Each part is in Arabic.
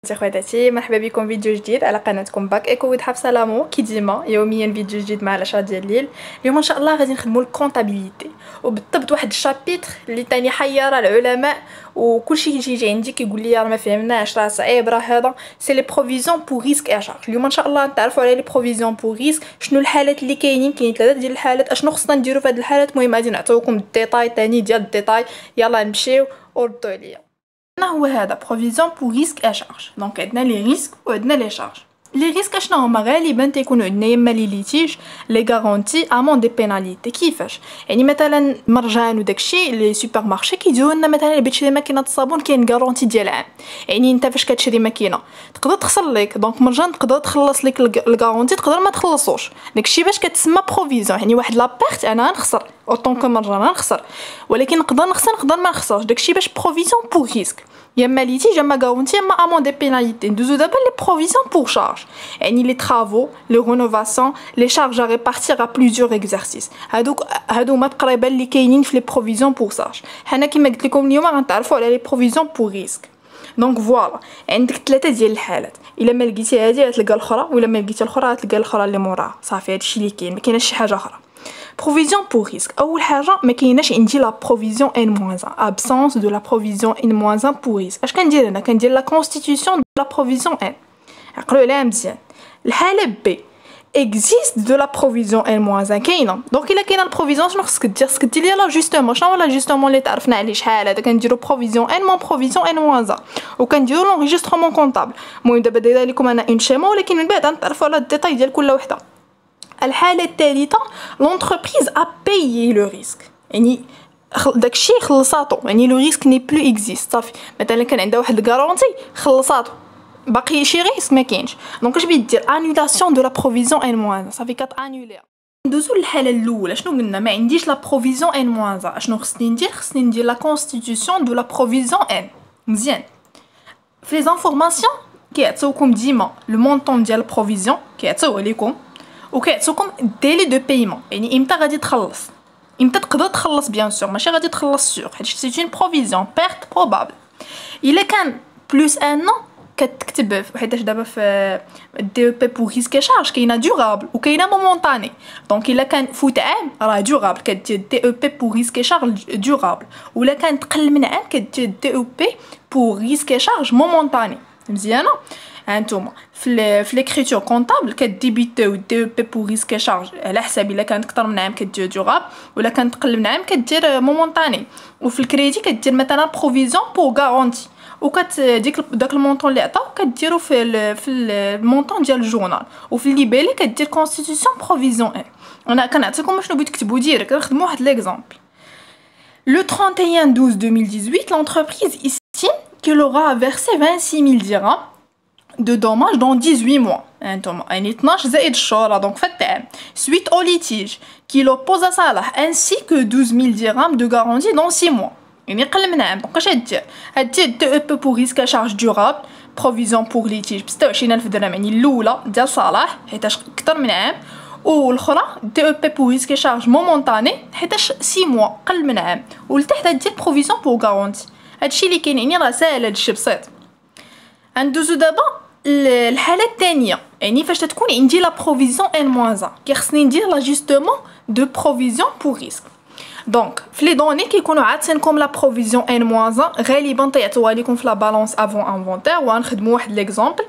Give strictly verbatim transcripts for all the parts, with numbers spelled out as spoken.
اخواتاتي، مرحبا بكم فيديو جديد على قناتكم باك ايكو ويد حفصه لامو. كي ديما يوميا فيديو جديد مع العشرة ديال الليل. اليوم ان شاء الله غادي نخدموا الكونطابيليتي، وبالضبط واحد الشابيتر اللي تاني حيره العلماء وكلشي كيجي عندي كيقول لي راه ما فهمناش، راه صعيب، راه هذا سي لي بروفيزيون بور ريسك اي شارج. اليوم ان شاء الله نتعرفوا على لي بروفيزيون بور ريسك، شنو الحالات اللي كاينين. كاين ثلاثه ديال الحالات، اشنو خصنا نديرو في هاد الحالات. المهم غادي نعطيوكم الديتاي تاني ديال الديتاي. يلا نمشيو وردوا عليا. هو هذا بروفيزيون بور ريسك اي شارج. دونك عندنا لي ريسك وعندنا لي شارج. لي ريسك اشنو هما؟ غالبا تيكونوا عندنا يما لي ليتيج، لي غارونتي، امون دي بيناليتي. كيفاش؟ يعني مثلا مرجان وداكشي لي سوبر مارشي كيديروا لنا مثلا باش تشري ماكينه الصابون كاين غارونتي ديال عام. يعني انت فاش كتشري ماكينه تقدر تخسر لك، دونك مرجان تقدر تخلص لك الغارونتي، تقدر ما تخلصوش. داكشي باش كتسمى بروفيزيون، يعني واحد لابيرت انا غنخسر اوطون كو مرجان غنخسر، ولكن نقدر نخسر نقدر ما نخسرش. داكشي باش بروفيزيون بور ريسك، يما ليتيج يما غارونتي يما امون دي بيناليتي. ندوزو دابا لي بروفيزيون بور شارج، يعني لي طرافو، لي رينوفاسيون، لي شارج ا ريبارتير ا بليزيور اكزرسيس. هادوك هادو هما تقريبا اللي كاينين في لي بروفيزيون بور شارج. حنا كيما قلت لكم اليوم غنتعرفوا على لي بروفيزيون بور ريسك. دونك فوالا عندك ثلاثه ديال الحالات، الا ما لقيتي هذه غتلقى الاخرى، ولا ما لقيتي الاخرى غتلقى الاخرى اللي موراها. صافي هادشي اللي كاين، ما كايناش شي حاجه اخرى. بروفيزيون بور ريسك، اول حاجه ما كايناش عندي لا بروفيزيون ان موان واحد، ابسونس دو لا بروفيزيون ان موان واحد بور ريسك. اش كندير انا؟ كندير لا كونستيتيوسيون دو لا بروفيزيون ان. عقلوا عليها مزيان. الحاله بي existe de la provision n moins un كاينه. دونك الا كاينه البروفيزيون شنو خصك دير؟ خصك دير لا جوستومون. شنو هو لا جوستومون اللي تعرفنا عليه شحال هذا؟ كنديروا بروفيزيون ان مون بروفيزيون ان موان واحد، وكنديروا لونجسترومون كونطابل. المهم دابا دايره لكم انا اون شيما، ولكن من بعد غنتعرفوا على الديتاي ديال كل وحده. الحاله الثالثه لونتربريز ا بايي لو ريسك، يعني داكشي خلصاتو، يعني لو ريسك ني بلو اكزيست. صافي مثلا كان عندها واحد الكارونتي خلصاتو، باقي شي ريسك ما كاينش. دونك اش بغيت دير؟ انولاسيون دو لا بروفيزيون ان موان. صافي كتانوليها. ندوزو للحاله الاولى. شنو قلنا؟ ما عنديش لا بروفيزيون ان موان واحد. اشنو خصني ندير؟ خصني ندير لا كونستيتيوسيون دو لا بروفيزيون ان. مزيان. في لي زانفورماسيون كيعطيوكم ديما لو مونطون ديال البروفيزيون، كيعطيوه ليكم، وكيعطيوكم ديلي دو بايمون، يعني امتى غادي تخلص، امتى تقدر تخلص. بيان سور ماشي غادي تخلص سور، حيت سي اون بروفيزيون بيرت بروبابل. الا كان بلوس ان ان كتكتب، حيتاش دابا في دي او بي بور ريسك شارج كاينه دورابل وكاينه مومونطاني. دونك الا كان فوت عام راه دورابل، كدير دي او بي بور ريسك شارج دورابل، ولا كان تقل من عام كدير دي او بي بور ريسك شارج مومونطاني. مزيانه. هانتوما في في ليكريتور كونطابل كديبيتيو دي او بي بور ريسك شارج على حساب الا كانت اكثر من عام كدير دورابل، ولا كانت تقل من عام كدير مومونطاني. وفي الكريدي كدير مثلا بروفيزيون بور غارونتي، وكت ديك داك المونطون اللي عطاو كديرو في ال في المونطون ديال الجورنال. وفي الليبيلي كدير كونستيتيوسيون بروفيزيون ان. انا كنعطيكم شنو بغيت تكتبوا ديريكت. نخدموا واحد ليكزامبل. Le trente et un douze deux mille dix-huit, l'entreprise estime qu'elle aura versé vingt-six mille dirhams de dommages dans dix-huit mois. يعني اثناش زائد الشهور، دونك في العام. Suite au litige qui l'oppose à Salah, ainsi que douze mille dirhams de garantie dans six mois. يعني قل من عام. دونك اش غدير؟ غدير دي او بي بور ريسك شارج دورابل بروفيزيون بور ليتيج ب ستة وعشرين ألف درهم، يعني الاولى ديال صلاح حيتاش اكثر من عام، والاخرى دي او بي بور ريسك شارج مومونطاني حيتاش ستة موا قل من عام، ولتحت غدير بروفيزيون بور غارونتي. هادشي اللي كاين، يعني راه ساهل هادشي بسيط. غندوزو دابا الحاله الثانيه، يعني فاش تكون عندي لا بروفيزيون ان موان واحد كيخصني ندير لاجوستومون دو بروفيزيون بور ريسك. دونك في لي دوني كيكونوا عاطينكم لا بروفيزيون ان موان واحد، غالبا تيعطيوها لكم في لا بالونس افون انفونتير. وغنخدموا واحد ليكزامبل.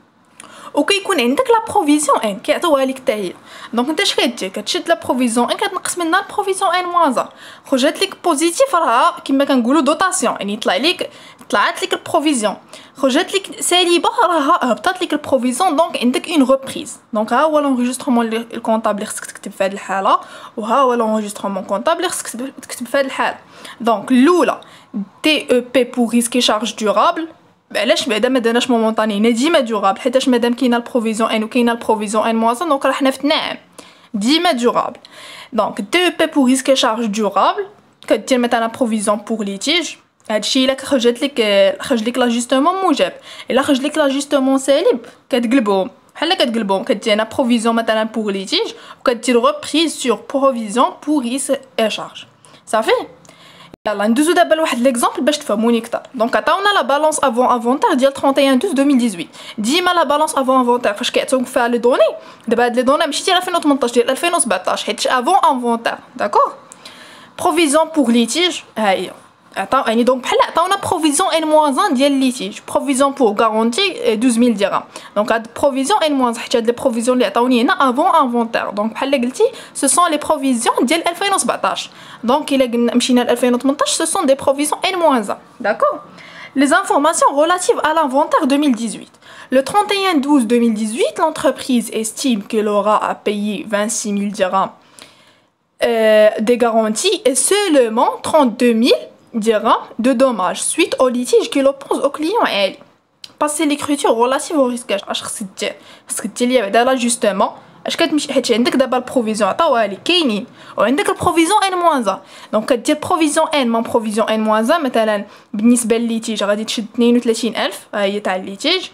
وكيكون عندك لا بروفيزيون ان كيعطيوها لك حتى هي. دونك انت اش كدير؟ كتشد لا بروفيزيون ان كتنقص منها البروفيزيون ان موان واحد. خرجت لك بوزيتيف راه كما كنقولوا دوطاسيون، يعني طلع لك طلعت لك البروفيزيون. خرجت لك سالبه راه هبطت لك البروفيزيون. دونك عندك اون ريبريز. دونك ها هو لونجسترومون الكونطابل اللي خصك تكتب في هذه الحاله، وها هو لونجسترومون كونطابل اللي خصك تكتب في هذه الحاله. دونك الاولى دي او بي بور ريسك شارج دورابل. علاش بعدا ما درناش مومونطاني؟ هنا ديما دورابل، حيتاش مادام كاينه البروفيزيون ان وكاينه البروفيزيون ان موان دونك راه حنا في عام ديما دورابل. دونك دي او بي بور ريسك شارج دورابل كدير مثلا بروفيزيون بور ليتيج. هادشي الا خرجت لك خرج لك لاجوستومون موجب، الا خرج لك لاجوستومون سالب كتقلبهم بحال كتقلبهم. كدير هنا بروفيزيون مثلا بور ليتيج، وكدير ريبريز سور بروفيزيون بور ريسك شارج. صافي. يلا ندوزو دابا لواحد ليكزامبل باش تفهموني اكثر. دونك عطاونا لا بالونس افون انفونتير ديال واحد وثلاثين اثناش ألفين وثمانية. ديما لا بالونس افون انفونتير فاش كيعطيوك فيها لي دوني، دابا هاد لي دوني ماشي ديال ألفين وثمنطاش ديال ألفين وسبعطاش حيت افون انفونتير. داكوغ. بروفيزيون بوغ ليتيج ها هي عطاو يعني دونك بحال عطاونا بروفيزيون ان موان واحد ديال ليتيج، بروفيزيون بوغ غارونتي اثنا عشر ألف درهم. دونك هاد بروفيزيون ان موان حيت هاد لي بروفيزيون اللي عطاوني هنا افون انفونتير. دونك بحال قلتي سو سون لي بروفيزيون ديال ألفين وسبعطاش. دونك الا قلنا مشينا ل ألفين وثمنطاش سو سون دي بروفيزيون ان موان واحد. داكوغ. Les informations relatives à l'inventaire deux mille dix-huit. Le trente et un douze deux mille dix-huit, l'entreprise estime qu'elle aura à payer vingt-six mille dirhams euh, des garanties et seulement trente-deux mille dirhams de dommages suite au litige qu'il oppose au client Ali. Passer l'écriture relative au risque. اش خصك دير؟ خصك دير ليا بعدا لاجوستمون. اش كتمشي حيت عندك دابا البروفيزيون عطاوها لك كاينين وعندك البروفيزيون ان موان واحد. دونك كدير بروفيزيون ان من بروفيزيون ان موان واحد. مثلا بالنسبه للليتيج غادي تشد اثنين وثلاثين ألف ها هي تاع الليتيج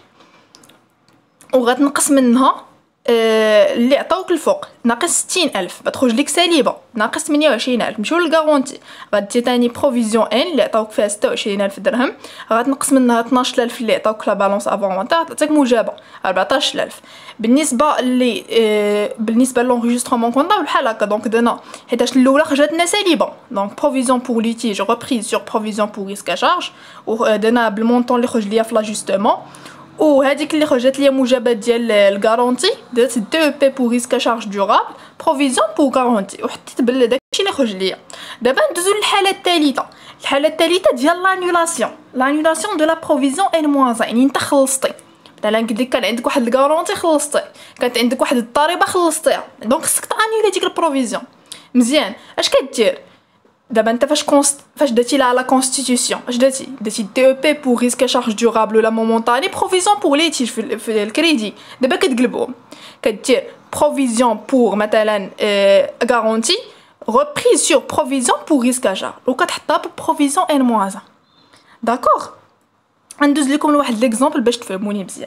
وغتنقص منها آه اللي عطاوك الفوق ناقص ستين ألف غتخرج لك سالبه ناقص ثمانية وعشرين ألف. نمشيو للغارونتي غادي ثاني بروفيزيون ان اللي عطاوك فيها ستة وعشرين ألف درهم غتنقص منها اثناش ألف اللي عطاوك لا بالونس افونتير تعطيك موجبه أربعطاش ألف. بالنسبه اللي آه بالنسبه لونغيسترومون كونطابل بحال هكا. دونك درنا حيتاش الاولى خرجت لنا سالبه دونك بروفيزيون بور ليتيج ريبريز سور بروفيزيون بور ريسك شارج ودرنا بالمونطون اللي خرج ليا في لاجوستمون وهذيك اللي خرجت ليا موجبات ديال الغارونتي درت دو بي بور ريسك شارج دورابل بروفيزيون بور غارونتي وحطيت بال داكشي اللي خرج ليا. دابا ندوزو للحاله الثالثه. الحاله الثالثه ديال لانولاسيون لانولاسيون دو لا بروفيزيون ان موان يعني انت خلصتي مثلا قلت لك كان عندك واحد الغارونتي خلصتي كانت عندك واحد الضريبه خلصتيها دونك خصك تانيولي ديك البروفيزيون. مزيان اش كدير دابا انت فاش كونست فاش درتي لا لا كونستيتيوسيون اش درتي درتي دي او بي بور ريسك شارج دورابل ولا مومونطاني بروفيزيون بور ليتيج في, في الكريدي. دابا كتقلبهم كدير بروفيزيون بور مثلا غارونتي ريبريز سور بروفيزيون بور ريسك شارج وكتحطها بروفيزيون ان موان واحد. داكوغ. ندوز لكم لواحد ليكزامبل باش تفهموني مزيان.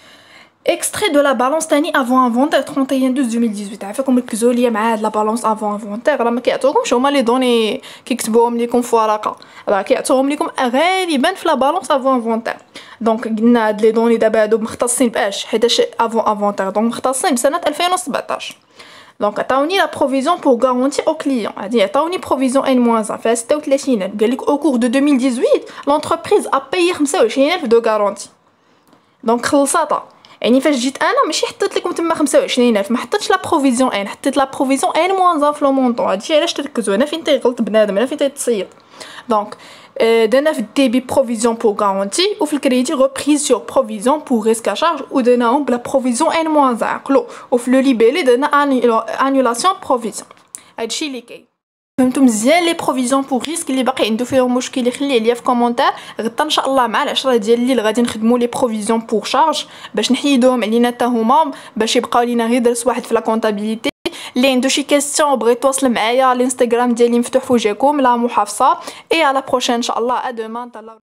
اكستري دو لا بالونس تاني افون انفونتير ثلاثة وثلاثين اثناش ألفين وثمانية. عافاكم ركزوا ليا مع هاد لا بالونس افون انفونتير راه ما كيعطيوكمش هما لي دوني كيكتبوهم لكم في ورقه راه كيعطيوهم لكم غالبا في لا بالونس افون انفونتير. دونك قلنا هاد لي دوني دابا هادو مختصين باش حيتاش افون انفونتير دونك مختصين بسنه ألفين وسبعطاش. دونك عطاوني لا بروفيزيون بور غارونتي او كليون هادي عطاوني بروفيزيون ان موان واحد فيها ستة وثلاثين ألف. قال لك او كور دو ألفين وثمانية لونتربريز ا بايي خمسة وعشرين ألف دو غارونتي. دونك خلصاتها يعني فاش جيت انا ماشي حطيت لكم تما خمسة وعشرين ألف ما حطيتش لا بروفيزيون ان حطيت لا بروفيزيون ان موان واحد في لو مونطون. هادشي علاش تركزوا هنا فين تيغلط بنادم هنا فين تيتصيد. دونك درنا في الديبي بروفيزيون بور غارونتي وفي الكريدي ريبريز سور بروفيزيون بور ريسك شارج ودرناهم بلا بروفيزيون ان موان واحد عقلو وفي لو ليبيلي درنا انيولاسيون بروفيزيون. هادشي اللي كاين. فهمتوا مزيان لي بروفيزيون بور ريسك اللي باقي عنده فيهم مشكل يخليه ليا في كومونتير. غدا ان شاء الله مع العشرة ديال الليل غادي نخدموا لي بروفيزيون بور شارج باش نحيدوهم علينا حتى هما باش يبقاو لينا غير درس واحد في لا كونطابيليتي. اللي عنده شي كيسيون بغى يتواصل معايا الانستغرام ديالي مفتوح في وجهكم لا محافظه. اي على بروشين ان شاء الله ا دومان.